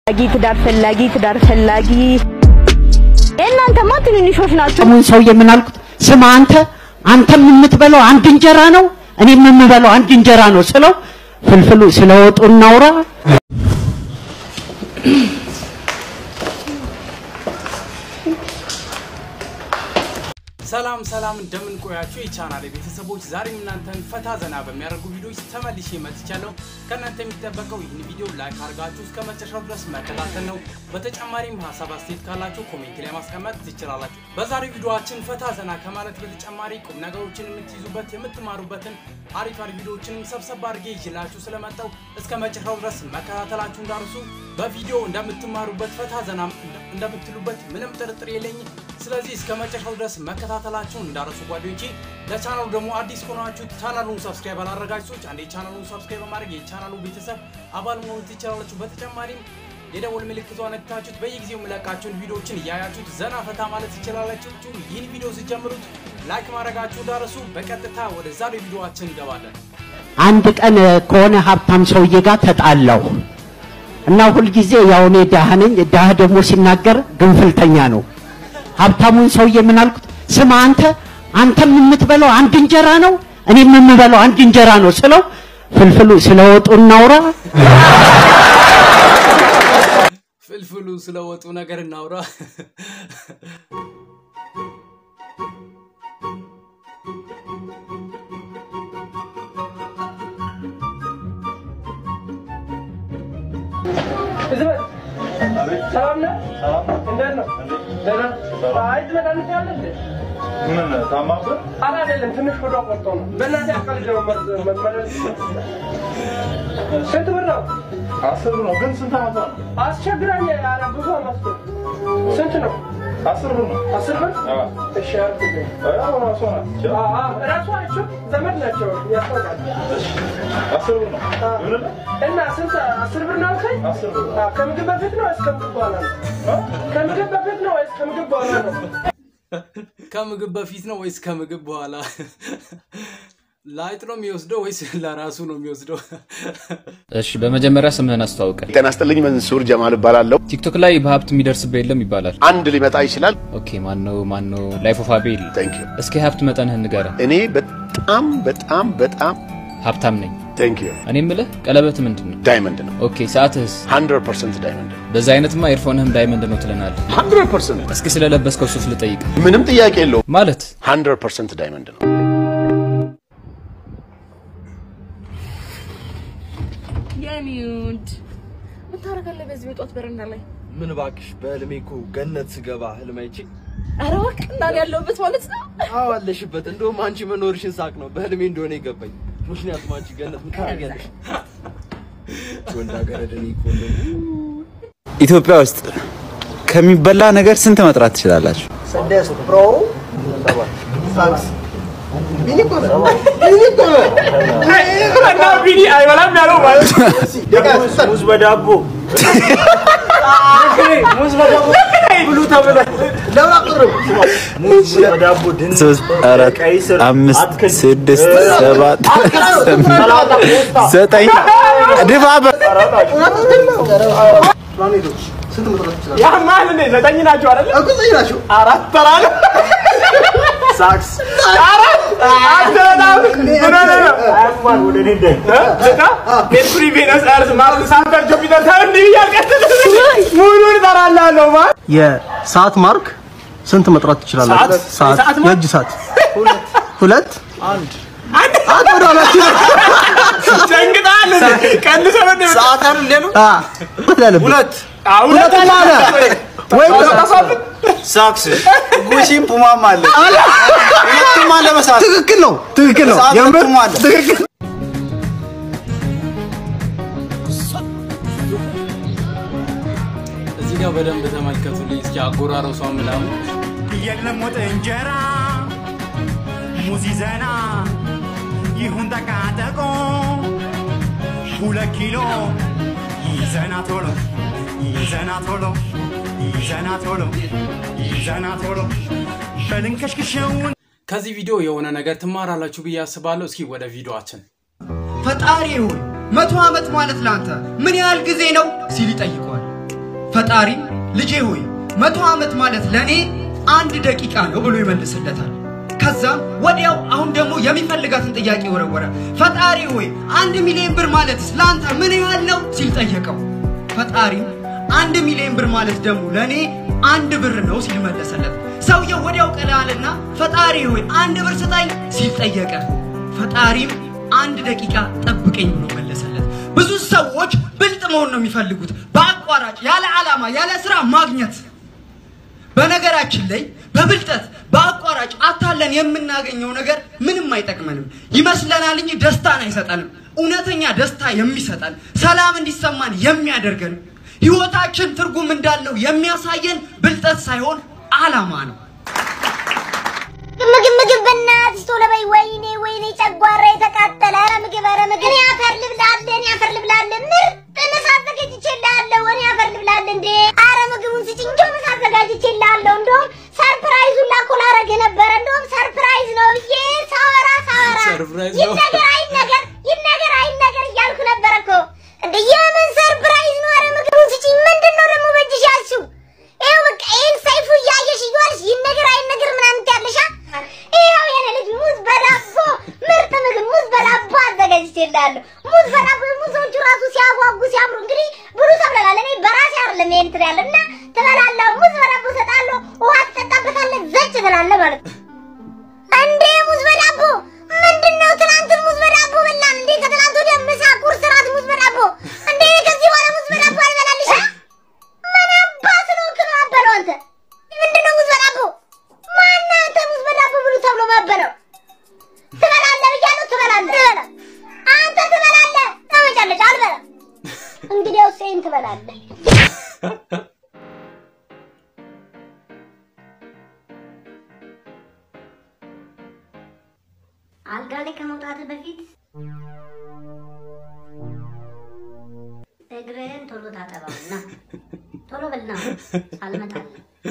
ትዳር ፈላጊ እናንተማ ትንንሾች ናችሁ። ምን ሰው የምናልኩት ስማ አንተም የምትበለው አንድ እንጀራ ነው እኔም የምበለው አንድ እንጀራ ነው ስለው ፍልፍሉ ስለወጡ እናውራ። ሰላም እንደምን ቆያችሁ የቻናሌ ቤተሰቦች ዛሬም እናንተን ፈታ ዘና በሚያደርጉ ቪዲዮዎች ተመልሼ መጥቻለሁ። ከናንተ የሚጠበቀው ይህን ቪዲዮ ላይክ አድርጋችሁ እስከ መጨረሻው ድረስ መከታተል ነው። በተጨማሪም ሐሳብ አስተያየት ካላችሁ ኮሜንት ላይ ማስቀመጥ ትችላላችሁ። በዛሬው ቪዲዮአችን ፈታ ዘና ከማለት በተጨማሪ ቁም ነገሮችን የምትይዙበት የምትማሩበትን አሪፍ ቪዲዮዎችን ሰብሰብ አድርጌ ይዤላችሁ ስለመጣሁ እስከ መጨረሻው ድረስ መከታተላችሁ እንዳትረሱ። በቪዲዮ እንደምትማሩበት ፈታ ዘና እንደምትሉበት ምንም ጥርጥር የለኝም። ስለዚህ እስከ መጨረሻው ድረስ መከታተላችሁ እንዳትረሱ ጓደኞቼ። ለቻናሉ ደግሞ አዲስ ሆናችሁ ቻናሉን ሰብስክራይብ አላደረጋችሁ ሰዎች አንዴ ቻናሉን ሰብስክራይብ በማድረግ የቻናሉ ቤተሰብ አባል መሆን ትችላላችሁ። በተጨማሪም የደወል ምልክቷን ነክታችሁ በየጊዜው መለቃችሁን ቪዲዮዎችን ያያችሁ ዘና ፈታ ማለት ትችላላችሁ። ይህን ቪዲዮ ሲጀምሩት ላይክ ማድረጋችሁ እንዳትረሱ። በቀጥታ ወደ ዛሬው ቪዲዮአችን እንገባለን። አንድ ቀን ከሆነ ሀብታም ሰውዬ ጋር ተጣላው እና ሁሉ ጊዜ ያው እኔ ደሃ ነኝ ደሃ ደግሞ ሲናገር ግንፍልተኛ ነው። ሀብታሙን ሰውዬ ምን አልኩት ስማ አንተም የምትበለው አንድ እንጀራ ነው እኔም የምበለው አንድ እንጀራ ነው ስለው ፍልፍሉ ስለወጡ እናውራ። ፍልፍሉ ስለወጡ ነገር እናውራ። ሰላም እንዴት ነው? ደህና አይት መድኃኒት ያለ እንዴ? ምን ታማብህ? አይደለም ትንሽ ሆዷ ቆርጦ ነው። በእናትህ አቃልጀው መመለስ ስንት ብር ነው? 10 ነው። ግን ስንት አመት ነው? አስቸግራኝ ብዙ አመት ነው። ስንት ነው? 10 ብር ነው። 10 ብር? አዎ። እሺ አልኩኝ። አዎ ራሷ ናቸው ዘመድ ናቸው ያስታውቃል። እሺ 10 ብር ነው። እና ስንት 10 ብር ነው አልከኝ? 10 ብር። ከምግብ በፊት ነው ወይስ ከምግብ በኋላ ነው? ከምግብ በፊት ነው ወይስ ከምግብ በኋላ ነው? ከምግብ በፊት ነው ወይስ ከምግብ በኋላ? ላይት ነው የሚወስደው ወይስ ለራሱ ነው የሚወስደው? እሺ በመጀመሪያ ስምህን አስተዋውቀን። ጤና ይስጥልኝ መንሱር ጀማል እባላለሁ። ቲክቶክ ላይ በሀብት የሚደርስብህ የለም ይባላል። አንድ ሊመጣ ይችላል። ኦኬ ማን ነው ላይፍ ኦፍ አቤል? ታንክ ዩ። እስኪ ሀብት መጠንህን ንገረን። እኔ በጣም ሀብታም ነኝ። ታንክ ዩ። እኔ የምልህ ቀለበት ምንድነው? ዳይመንድ ነው። ኦኬ ሰዓትህስ? 100% ዳይመንድ ነው። በዛ አይነትማ ኤርፎንህም ዳይመንድ ነው ትለናለህ። 100%። እስኪ ስለለበስከው ሱፍ ልጠይቅ። ምንም ጥያቄ የለውም። ማለት 100% ዳይመንድ ነው። የሚውድ ምን ታረጋለህ በዚህ ወጣት በረንዳ ላይ? ምን ባክሽ በህልሜ እኮ ገነት ስገባ ህልም አይቼ አረዋክ እንዳል ያለውበት ማለት ነው። አዎ አለሽበት። እንደውም አንቺ መኖርሽን ሳቅ ነው በህልሜ እንደሆነ ይገባኝ። ምክንያቱም አንቺ ገነት ምን ታረጋለሽ? ወንዳ ገረደኒ እኮ ኢትዮጵያ ውስጥ ከሚበላ ነገር ስንት መጥራት ትችላላችሁ? 6 ፕሮ 7 ቢኒ አይበላም ያለው ማለት ሙዝ በዳቦ ብሉ ተበላ ለምን አቅርብ ሙዝ በዳቦ ድንች 3 4 5 6 7 9 ድባብ ፕላኔቶች ስንት መጥራት ይችላል? ያ ማን ነው? 9 ናቸው አይደል? እኮ 9 ናቸው። 4 ተራለ ሳክስ 4 አደረዳው ነው አያማን ወደ ነኝ ለታ ሜርኩሪ ቬነስ አርስ ማርስ ሳንተር ጁፒተር ታንዲ ያቀጥል ሙሉን ተራላለሁ ማ የሰዓት ማርክ ስንት መጥራት ትችላላችሁ? ሰዓት የእጅ ሰዓት 2 1 አትወዳላችሁ ጨንግጣል ቀንሰ ወደ ሰዓት አይደል ሌሉ ሁለት ማለት ወይ ሳክስ ጉሺም ፑማም አለ ሁለቱም አለ መሳት ትክክል ነው የምር ትክክል። እዚህ ጋር በደንብ ተመልከቱልኝ እስኪ አጎራረሷ ምናምን የለም ወጥ እንጀራ ሙዚ ዘና ይሁን ተቃጠቆ 2 ኪሎ ይዘና ቶሎ በልንከሽክሽውን ከዚህ ቪዲዮ የሆነ ነገር ትማራላችሁ ብዬ አስባለሁ። እስኪ ወደ ቪዲዮአችን ፈጣሪ ይሁን 100 አመት ማለት ላንተ ምን ያህል ጊዜ ነው ሲል ይጠይቀዋል። ፈጣሪ ልጄ ሆይ 100 ዓመት ማለት ለኔ 1 ደቂቃ ነው ብሎ ይመልስለታል ከዛም ወዲያው አሁን ደግሞ የሚፈልጋትን ጥያቄ ወረወረ ፈጣሪ ሆይ 1 ሚሊዮን ብር ማለት ስላንተ ምን ያህል ነው ሲል ጠየቀው ፈጣሪ 1 ሚሊዮን ብር ማለት ደግሞ ለኔ 1 ብር ነው ሲል መለሰለት ሰውየው ወዲያው ቀላልና ፈጣሪ ሆይ 1 ብር ስጠኝ ሲል ጠየቀ ፈጣሪም 1 ደቂቃ ጠብቀኝ ብሎ መለሰለት ብዙ ሰዎች ብልጥ መሆን ነው የሚፈልጉት በአቋራጭ ያለ ዓላማ ያለ ስራ ማግኘት በነገራችን ላይ በብልጠት በአቋራጭ አታለን የምናገኘው ነገር ምንም አይጠቅመንም ይመስለናል እንጂ ደስታን አይሰጠንም እውነተኛ ደስታ የሚሰጠን ሰላም እንዲሰማን የሚያደርገን ህይወታችን ትርጉም እንዳለው የሚያሳየን ብልጠት ሳይሆን ዓላማ ነው ምግብ በእናትሽ ቶሎ በይ ወይኔ ጨጓራ የተቃጠለ ኧረ ምግብ ያፈር ልብላለን ምርጥ ነሳት ዘጋጅቼልሃለሁ ወኔ ያፈር ልብላለን እንዴ ኧረ ምግቡን ስጭኝ እንጂ ነሳት ዘጋጅቼልሃለሁ እንደውም ሰርፕራይዙ ላኮላ አረገ ነበር እንደውም ሰርፕራይዝ ነው ብዬ ሳወራ ይነገር እያልኩ ነበር እኮ እንዴ የምን ሰርፕራይዝ ነው ኧረ ምግቡን ስጭኝ ምንድነው ደግሞ በእጅሽ ያልሽው ይኸው በቃ ይሄን ሰይፉ እያየሽ ይዋልሽ ይነገር ምናምን ትያለሽ ይኸው የኔ ልጅ ሙዝ በዳቦ ምርጥ ምግብ ሙዝ በዳቦ አዘጋጅቼልሃለሁ ሙዝ በዳቦ ሙዞቹ ራሱ ሲያጓጉ ሲያምሩ እንግዲህ ብሉ ተብለናል እኔ በራሴ አይደለም ይሄን ትያለና ትበላለህ ሙዝ በዳቦ ሰጣለሁ ውሃ ትጠጣበታለህ ዘጭ ትላለህ ማለት እንዴ ሙዝ በዳቦ ምንድነው ትናንት ሙዝ በዳቦ በላን እንዴ ከትናንት ወዲያ ምሳ ቁርስ ራት ሙዝ በዳቦ እንዴ ከዚህ በኋላ ሙዝ በዳቦ አልበላልሽ ምን አባት ነው ከማበለው አንተ ምንድነው ሙዝ በዳቦ ማን አንተ ሙዝ በዳቦ ብሉ ተብሎ ማበለው ትበላለህ ብያለሁ ትበላለህ አንተ ትበላለህ ታመጫለሽ አልበላ እንግዲያው ሴን ትበላለህ አልጋ ላይ ከመውጣት በፊት እግርህን ቶሎ ታጠባውና ቶሎ በልና አልመጣልህ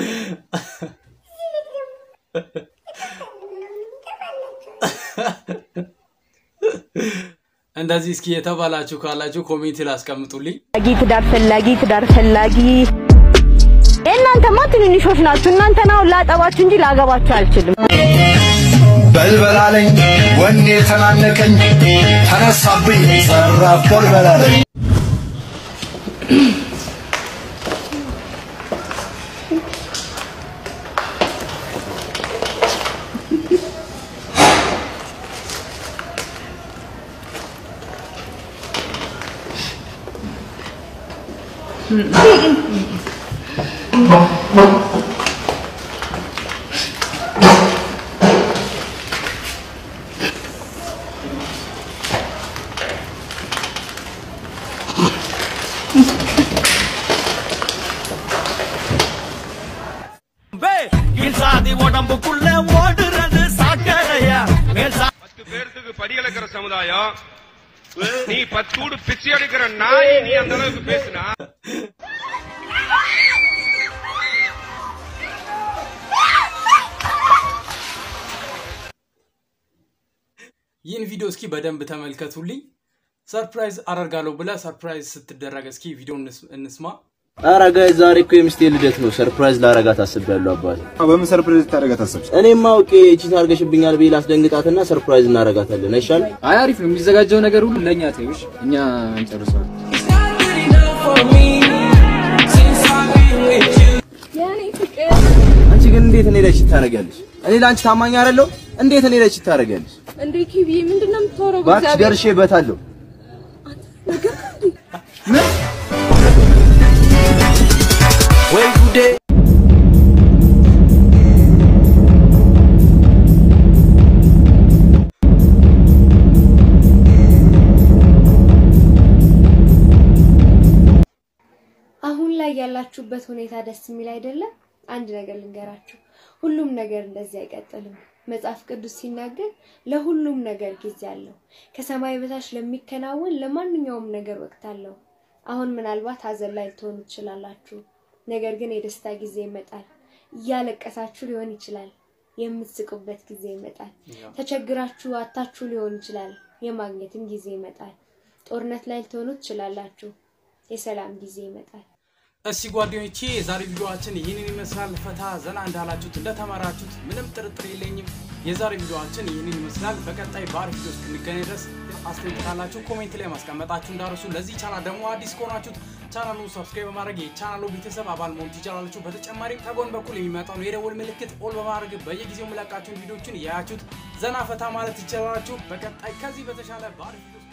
እንደዚህ እስኪ የተባላችሁ ካላችሁ ኮሜንት ላይ አስቀምጡልኝ ትዳር ፈላጊ እናንተማ ትንንሾች ናችሁ እናንተና ላጠባችሁ እንጂ ላገባችሁ አልችልም በልበላለኝ ወኔ ተናነቀኝ ተነሳብኝ ሰራፍ በልበላለኝ படியலக்கிற சமுதாயம் நீ பத்தூடு பிச்சை எடுக்கிற நாய் நீ அந்த அளவுக்கு பேசுனா ይህን ቪዲዮ እስኪ በደንብ ተመልከቱልኝ ሰርፕራይዝ አደርጋለሁ ብላ ሰርፕራይዝ ስትደረግ እስኪ ቪዲዮ እንስማ ኧረ ጋይ ዛሬ እኮ የሚስቴ ልደት ነው ሰርፕራይዝ ላረጋት አስቤያለሁ አባቴ በምን ሰርፕራይዝ ታረጋት አሰብሽ እኔማ አውቄ ቺት አርገሽብኛል ብዬ ላስደንግጣትና ሰርፕራይዝ እናረጋታለን አይሻል አይ አሪፍ ነው የሚዘጋጀው ነገር ሁሉ ለኛ ተይውሽ እኛ እንጨርሳለን አንቺ ግን እንዴት እኔ ላይ ቺት ታረጋለሽ እኔ ላንቺ ታማኝ አይደለሁ እንዴት እኔ ላይ ቺት ታረጋለሽ እንዴ ኪቢ ምንድነው የምታወራው ባክሽ ደርሼበታለሁ ወይ ጉዴ አሁን ላይ ያላችሁበት ሁኔታ ደስ የሚል አይደለም አንድ ነገር ልንገራችሁ ሁሉም ነገር እንደዚህ አይቀጥልም መጽሐፍ ቅዱስ ሲናገር ለሁሉም ነገር ጊዜ አለው ከሰማይ በታች ለሚከናወን ለማንኛውም ነገር ወቅት አለው አሁን ምናልባት ሀዘን ላይ ልትሆኑ ትችላላችሁ ነገር ግን የደስታ ጊዜ ይመጣል ያለቀሳችሁ ሊሆን ይችላል የምትስቁበት ጊዜ ይመጣል ተቸግራችሁ አጣችሁ ሊሆን ይችላል የማግኘትም ጊዜ ይመጣል ጦርነት ላይ ልትሆኑ ትችላላችሁ የሰላም ጊዜ ይመጣል እሺ ጓደኞቼ የዛሬ ቪዲዮአችን ይሄንን ይመስላል ፈታ ዘና እንዳላችሁት እንደተማራችሁት ምንም ጥርጥር የለኝም የዛሬ ቪዲዮአችን ይሄንን ይመስላል በቀጣይ ባሪፍ ቪዲዮስ እንገናኝ ድረስ አስተያየት ካላችሁ ኮሜንት ላይ ማስቀመጣችሁ እንዳረሱ ለዚህ ቻናል ደግሞ አዲስ ከሆናችሁት ቻናሉን ሰብስክራይብ በማድረግ የቻናሉ ቤተሰብ አባል መሆን ትችላላችሁ በተጨማሪ ከጎን በኩል የሚመጣው የደወል ምልክት ኦል በማድረግ በየጊዜው መለቃችሁ ቪዲዮችን ያያችሁት ዘና ፈታ ማለት ትችላላችሁ በቀጣይ ከዚህ በተሻለ ባሪፍ